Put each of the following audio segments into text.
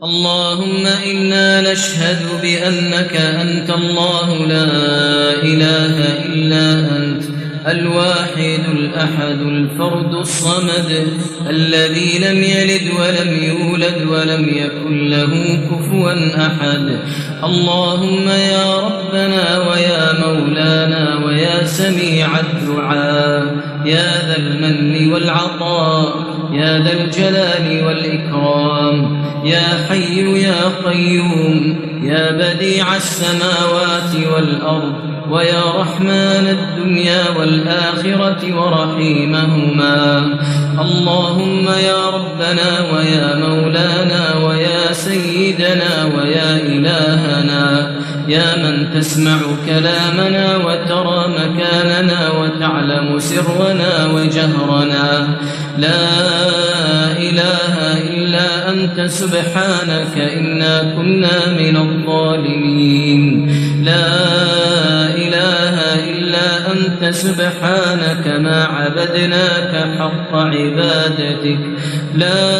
اللهم إنا نشهد بأنك أنت الله لا إله إلا أنت الواحد الأحد الفرد الصمد الذي لم يلد ولم يولد ولم يكن له كفوا أحد. اللهم يا ربنا ويا مولانا ويا سميع الدعاء يا ذا المن والعطاء يا ذا الجلال والإكرام يا حي يا قيوم يا بديع السماوات والأرض ويا رحمن الدنيا والآخرة ورحيمهما. اللهم يا ربنا ويا مولانا ويا سيدنا ويا إلهنا يا من تسمع كلامنا وترى مكاننا وتعلم سرنا وجهرنا لا إله إلا أنت سبحانك إنا كنا من الظالمين. لا إله إلا أنت سبحانك ما عبدناك حق عبادتك. لا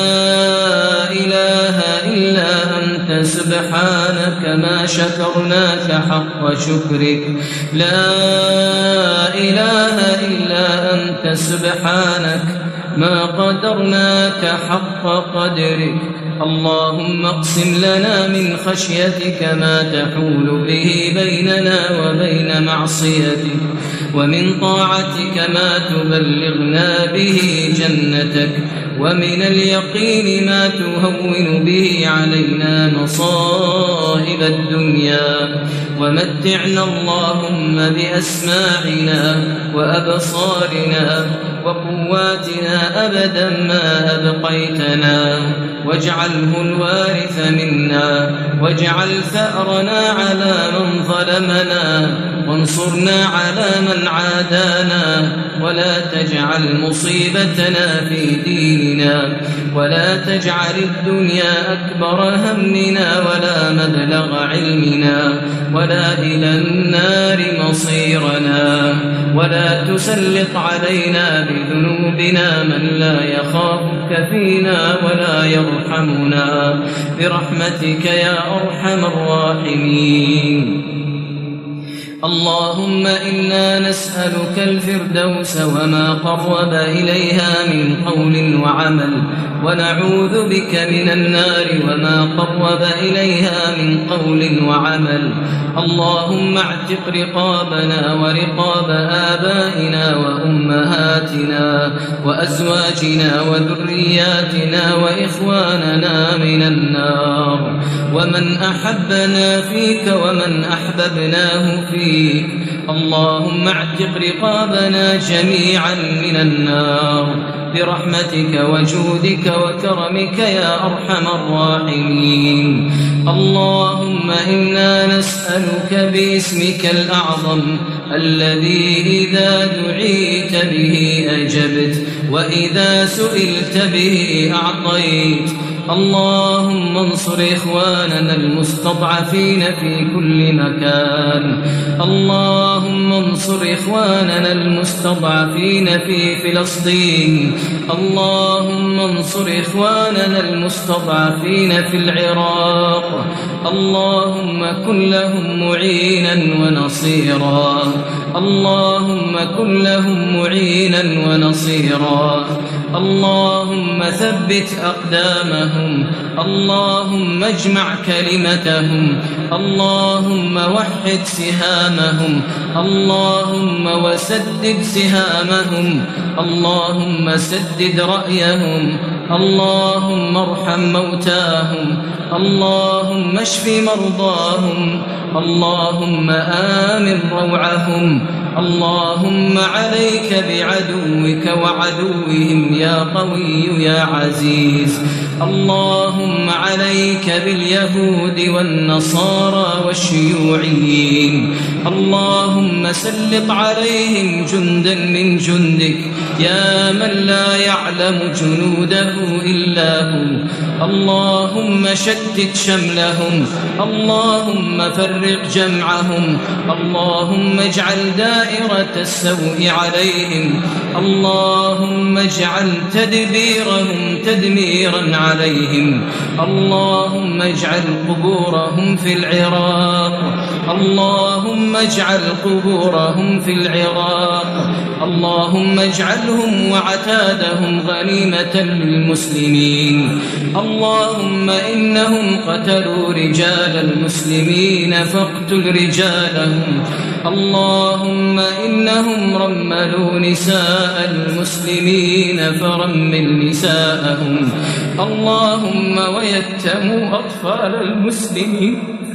إله إلا أنت سبحانك ما شكرناك حق شكرك. لا إله إلا أنت سبحانك ما قدرناك حق قدرك. اللهم اقسم لنا من خشيتك ما تحول به بيننا وبين معصيتك ومن طاعتك ما تبلغنا به جنتك ومن اليقين ما تهون به علينا مصائب الدنيا ومتعنا اللهم بأسماعنا وأبصارنا وقواتنا أبدا ما أبقيتنا واجعله الوارث منا واجعل ثأرنا على من ظلمنا وانصرنا على من عادانا ولا تجعل مصيبتنا في ديننا ولا تجعل الدنيا أكبر همنا ولا مبلغ علمنا ولا إلى النار مصيرنا ولا تسلط علينا بذنوبنا من لا يخافك فينا ولا يرحمنا برحمتك يا أرحم الراحمين. اللهم إنا نسألك الفردوس وما قرب إليها من قول وعمل ونعوذ بك من النار وما قرب إليها من قول وعمل. اللهم اعتق رقابنا ورقاب آبائنا وأمهاتنا وأزواجنا وذرياتنا وإخواننا من النار ومن أحبنا فيك ومن أحببناه فيك. اللهم اعتق رقابنا جميعا من النار برحمتك وجودك وكرمك يا أرحم الراحمين. اللهم إنا نسألك باسمك الأعظم الذي إذا دعيت به أجبت وإذا سئلت به أعطيت. اللهم انصر إخواننا المستضعفين في كل مكان. اللهم انصر إخواننا المستضعفين في فلسطين. اللهم انصر إخواننا المستضعفين في العراق. اللهم كن لهم معينا ونصيرا. اللهم كن لهم معينا ونصيرا. اللهم ثبت أقدامهم. اللهم اجمع كلمتهم. اللهم وحد سهامهم. اللهم وسدد سهامهم. اللهم سدد رأيهم. اللهم ارحم موتاهم. اللهم اشف مرضاهم. اللهم آمن روعهم. اللهم عليك بعدوك وعدوهم يا قوي يا عزيز. اللهم عليك باليهود والنصارى والشيوعيين. اللهم سلط عليهم جندا من جندك يا من لا يعلم جنوده إلا هو. اللهم شتت شتت شملهم، اللهم فرق جمعهم، اللهم اجعل دائرة السوء عليهم، اللهم اجعل تدبيرهم تدميرا عليهم، اللهم اجعل قبورهم في العراق، اللهم اجعل قبورهم في العراق، اللهم اجعلهم وعتادهم غنيمة للمسلمين، اللهم إنهم قتلوا رجال المسلمين فاقتل رجالهم، اللهم إنهم رملوا نساء المسلمين فرمل نساءهم، اللهم ويتموا أطفال المسلمين،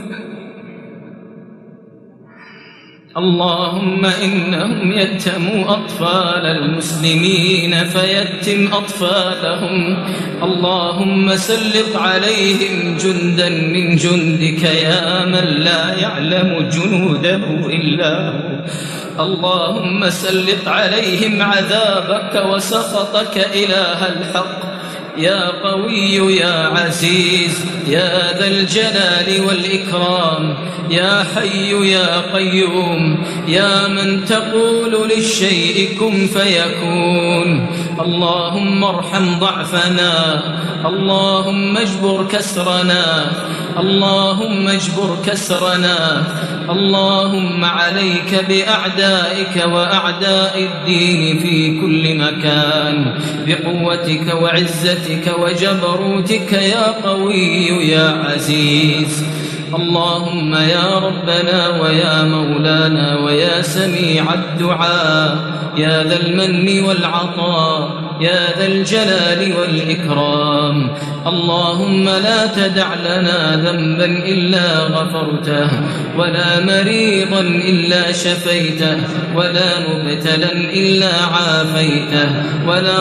اللهم إنهم يتموا أطفال المسلمين فيتم أطفالهم، اللهم سلط عليهم جندا من جندك يا من لا يعلم جنوده إلا هو، اللهم سلط عليهم عذابك وسخطك إله الحق يا قوي يا عزيز يا ذا الجلال والإكرام، يا حي يا قيوم، يا من تقول للشيء كن فيكون، اللهم ارحم ضعفنا، اللهم اجبر كسرنا، اللهم اجبر كسرنا، اللهم عليك بأعدائك وأعداء الدين في كل مكان بقوتك وعزتك وجبروتك يا قوي يا عزيز، اللهم يا ربنا ويا مولانا ويا سميع الدعاء يا ذا المن والعطاء يا ذا الجلال والإكرام، اللهم لا تدع لنا ذنبا إلا غفرته ولا مريضا إلا شفيته ولا مبتلا إلا عافيته ولا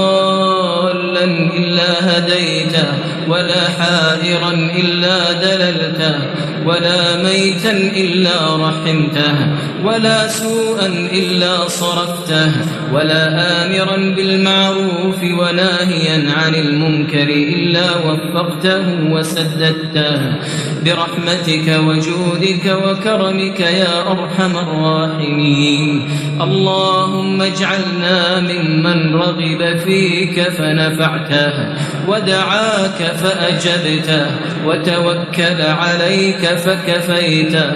ضالا إلا هديته ولا حائرا إلا دللته ولا ميتا إلا رحمته ولا سوءا إلا صرفته ولا آمرا بالمعروف وناهيا عن المنكر إلا وفقته وسددته برحمتك وجودك وكرمك يا أرحم الراحمين، اللهم اجعلنا ممن رغب فيك فنفعته ودعاك فأجبته وتوكل عليك فكفيته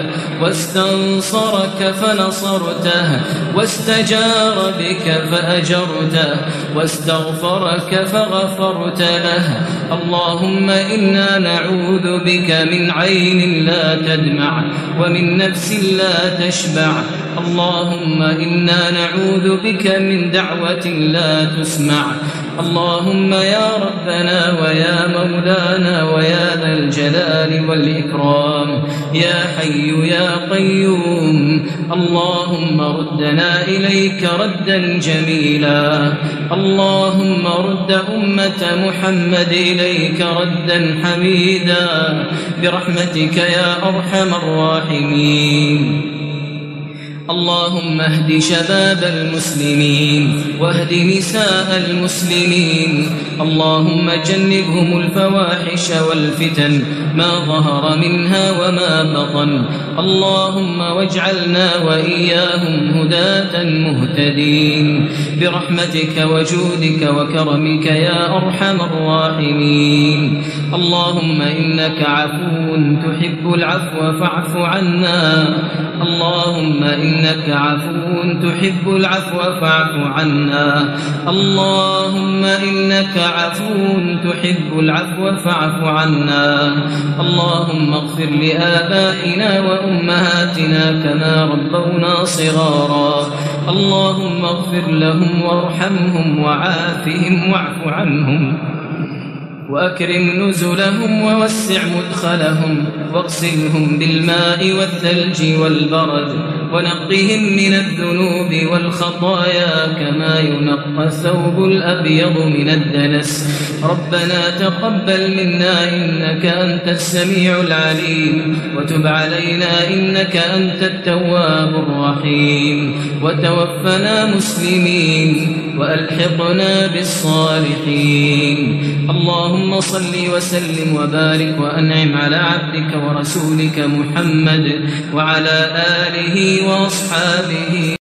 واستنصرك فنصرته واستجار بك فأجرته واستغفرك فغفرت له، اللهم إنا نعوذ بك من عين لا تدمع ومن نفس لا تشبع، اللهم إنا نعوذ بك من دعوة لا تسمع، اللهم يا ربنا ويا مولانا ويا ذا الجلال والإكرام يا حي يا قيوم، اللهم ردنا إليك ردا جميلا، اللهم رد أمة محمد إليك ردا حميدا برحمتك يا أرحم الراحمين، اللهم اهد شباب المسلمين واهد نساء المسلمين، اللهم جنبهم الفواحش والفتن ما ظهر منها وما بطن، اللهم واجعلنا وإياهم هداة مهتدين برحمتك وجودك وكرمك يا أرحم الراحمين، اللهم إنك عفو تحب العفو فاعف عنا، اللهم إنك عفو تحب العفو فاعف عنا، اللهم إنك عفو تحب العفو فاعف عنا، اللهم اغفر لآبائنا وأمهاتنا كما ربونا صغارا، اللهم اغفر لهم وارحمهم وعافهم واعف عنهم وأكرم نزلهم ووسع مدخلهم واغسلهم بالماء والثلج والبرد ونقهم من الذنوب والخطايا كما ينقى الثوب الأبيض من الدنس، ربنا تقبل منا إنك أنت السميع العليم وتب علينا إنك أنت التواب الرحيم وتوفنا مسلمين وألحقنا بالصالحين. اللهم صل وسلم وبارك وأنعم على عبدك ورسولك محمد وعلى آله وأصحابه